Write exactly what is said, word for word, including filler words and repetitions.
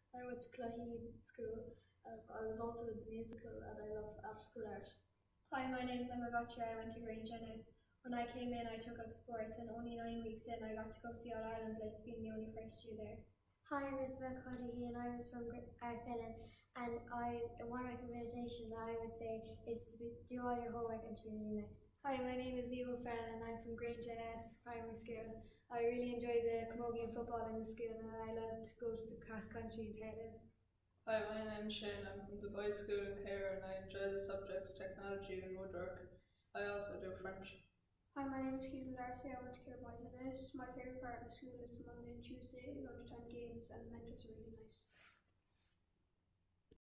I went to Claheen School. Um, I was also in the musical and I love after school art. Hi, my name's Emma Gotcha. I went to Grange Ennis. When I came in, I took up sports, and only nine weeks in, I got to go to the All Ireland Blitz, being the only first year there. Hi, I'm Isabel Cuddy and I was from Arfinnan, and I one recommendation that I would say is to be, do all your homework and to be really nice. Hi, my name is Niamh Fell and I'm from Grange N S Primary School. I really enjoy the camogie and football in the school and I love to go to the cross country and tennis. Hi, my name's Shane. I'm from the boys' school in Clare and I enjoy the subjects technology and woodwork. I also do French. Hi, my name is Keelan Darcy. I went to Care Boys and Ennis. My favourite part of the school is the Monday and Tuesday lunchtime games, and the mentors are really nice.